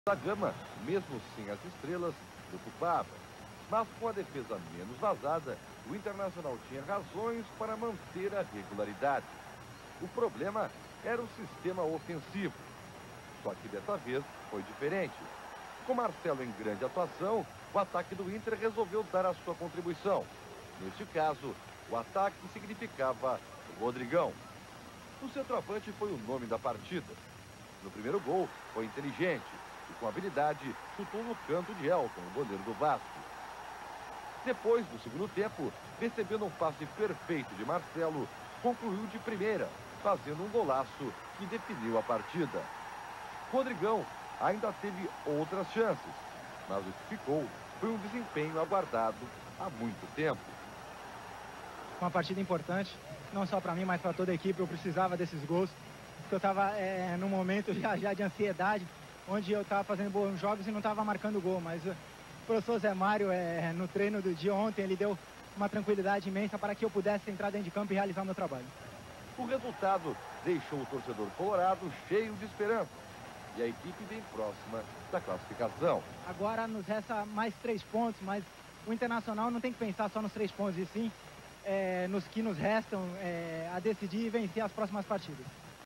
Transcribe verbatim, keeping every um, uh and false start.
da Gama, mesmo sem as estrelas, preocupava. Mas com a defesa menos vazada, o Internacional tinha razões para manter a regularidade. O problema era o sistema ofensivo. Só que dessa vez foi diferente. Com Marcelo em grande atuação, o ataque do Inter resolveu dar a sua contribuição. Neste caso, o ataque significava Rodrigão. O centroavante foi o nome da partida. No primeiro gol, foi inteligente e com habilidade chutou no canto de Elton, o goleiro do Vasco. Depois, no segundo tempo, recebendo um passe perfeito de Marcelo, concluiu de primeira, fazendo um golaço que definiu a partida. Rodrigão ainda teve outras chances, mas o que ficou foi um desempenho aguardado há muito tempo. Uma partida importante, não só para mim, mas para toda a equipe. Eu precisava desses gols, porque eu estava é, num momento já, já de ansiedade, onde eu estava fazendo bons jogos e não estava marcando gol, mas o professor Zé Mário, é, no treino do dia ontem, ele deu uma tranquilidade imensa para que eu pudesse entrar dentro de campo e realizar o meu trabalho. O resultado deixou o torcedor colorado cheio de esperança e a equipe bem próxima da classificação. Agora nos resta mais três pontos, mas o Internacional não tem que pensar só nos três pontos, e sim é, nos que nos restam é, a decidir e vencer as próximas partidas.